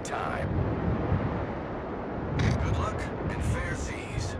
time. Good luck and fair seas.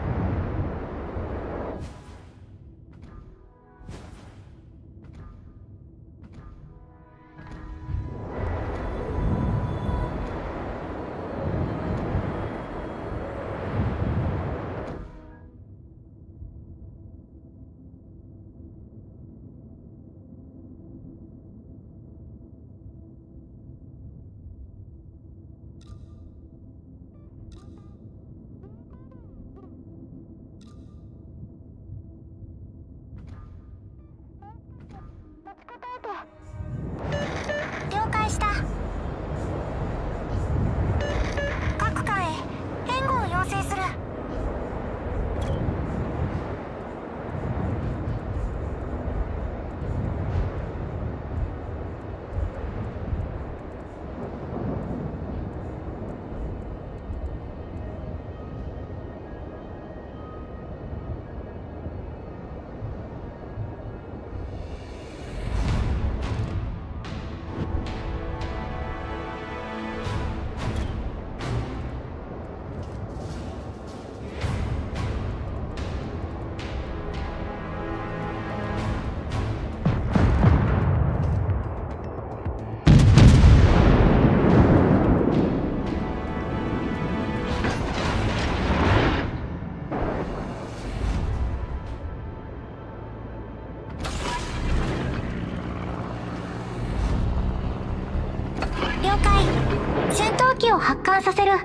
戦闘機を発艦させる。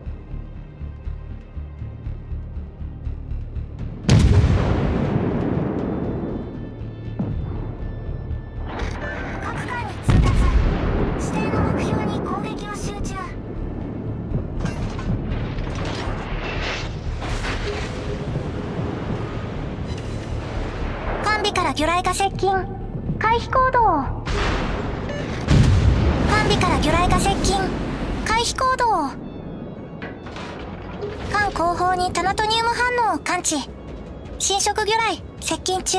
各艦に通達。指定の目標に攻撃を集中。艦尾から魚雷が接近。回避行動。艦尾から魚雷が接近。回避行動。艦後方にタナトニウム反応を感知。侵食魚雷接近中。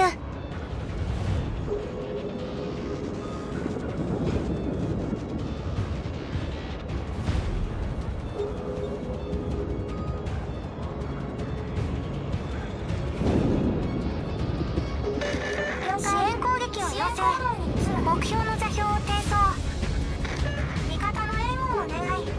支援攻撃を要請。目標の座標を転送。味方の援護を願い。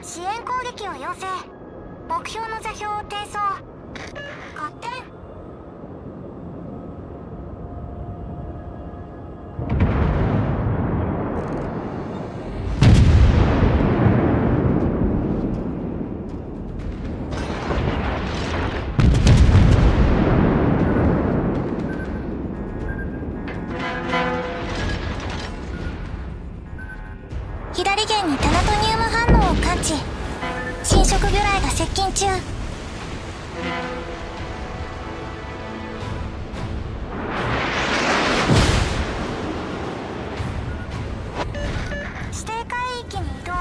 支援攻撃を要請。目標の座標を転送。合点。左舷にタナトニウム反応を感知。侵食魚雷が接近中。指定海域に移動。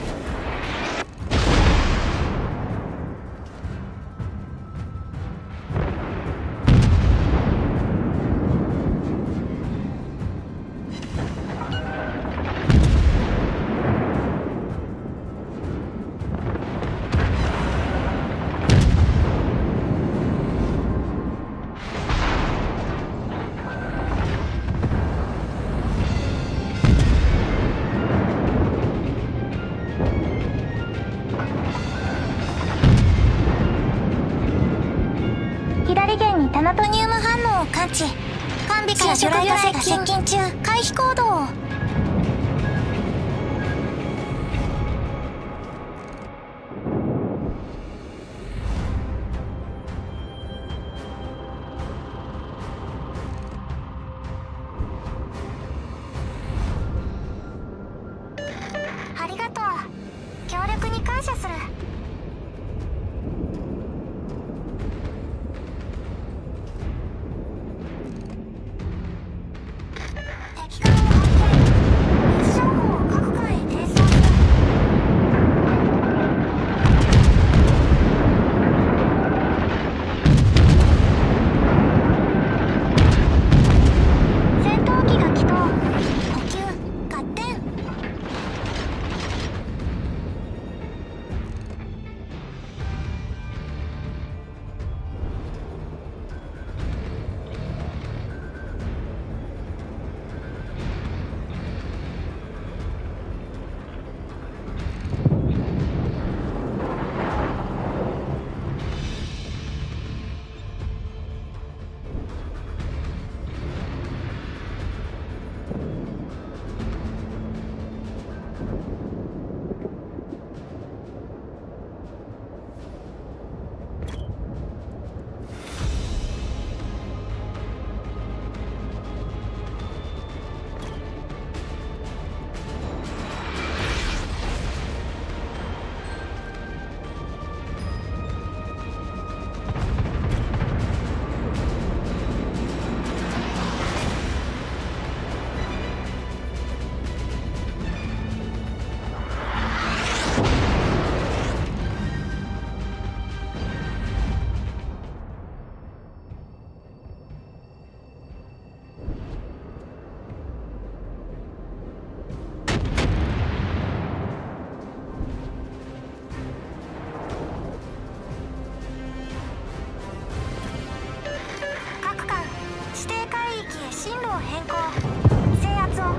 左舷にタナトニウム反応を感知。完備から魚雷が接近中。回避行動を。ありがとう。協力に感謝する。敵艦を発見。位置情報を各艦へ転送する。戦闘機が起動。補給。合点。各艦、指定海域へ進路を変更。制圧を。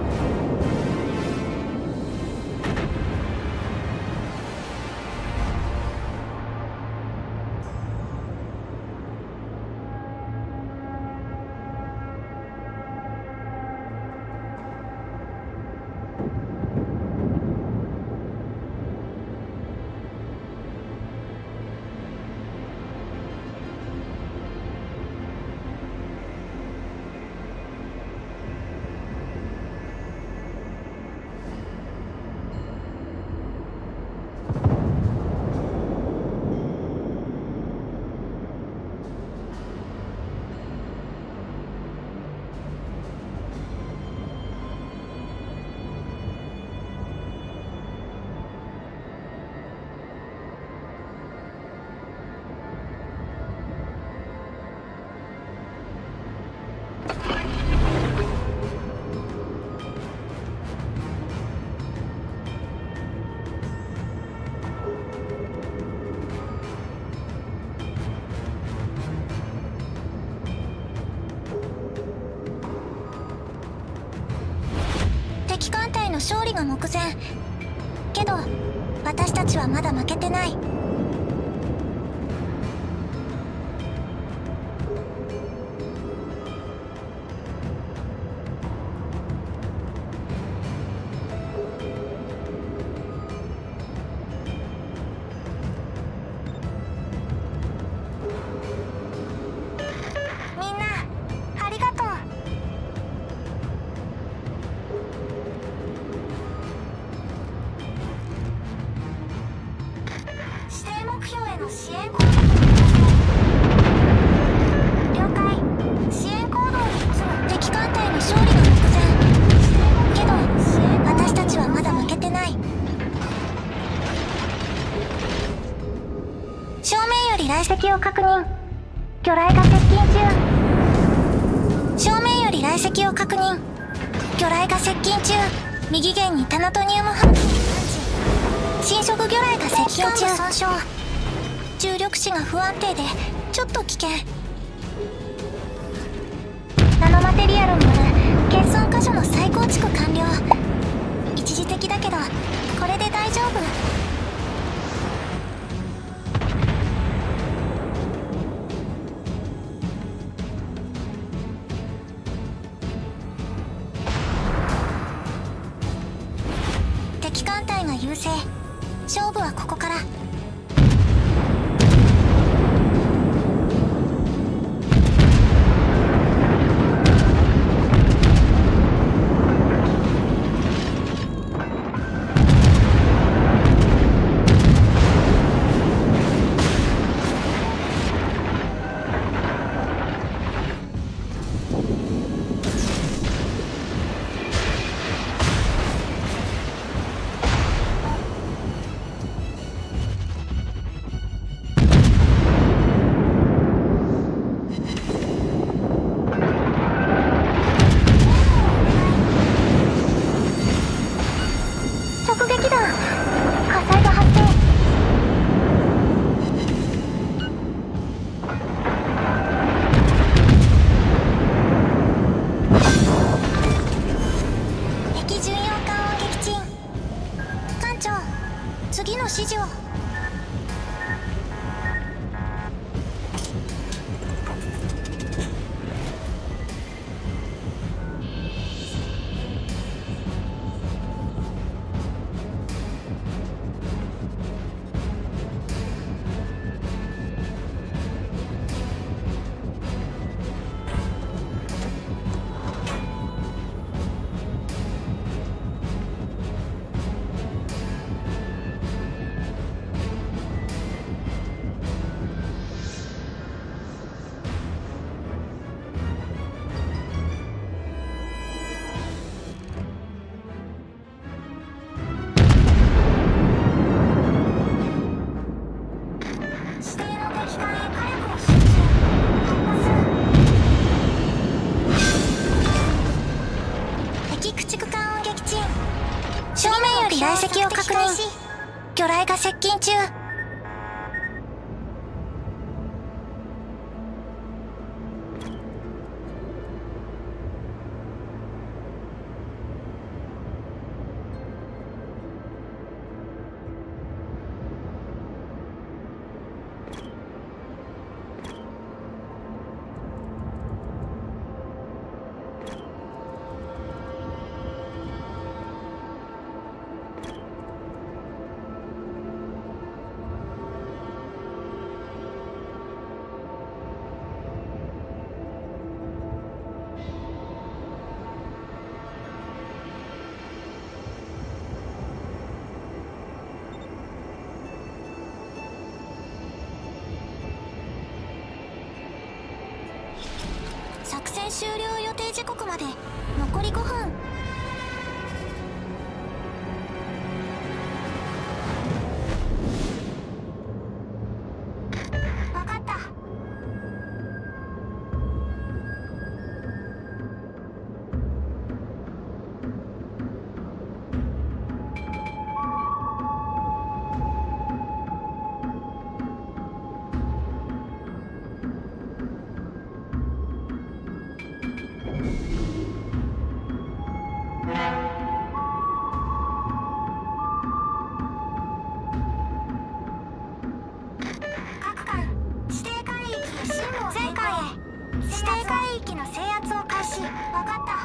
敵艦隊の勝利が目前。 けど私たちはまだ負けてない。みんなありがとう。指定目標への支援攻撃に了解。支援行動に移る。敵艦隊の勝利の目前。けど私たちはまだ負けてない。正面より来跡を確認。魚雷が接近中。正面より来跡を確認。魚雷が接近中。右舷にタナトニウム反撃。侵食魚雷が接近中。損傷。重力視が不安定でちょっと危険。ナノマテリアルによる欠損箇所の再構築完了。一時的だけどこれで大丈夫。敵艦隊が優勢。勝負はここから。直撃弾。火災が発生。敵巡洋艦を撃沈。艦長、次の指示を。指定の敵艦へ火力を集中。突破する。敵駆逐艦を撃沈。正面より来跡を確認。魚雷が接近中。作戦終了予定時刻まで残り5分。分かった。 定海域の制圧を開始。わかった。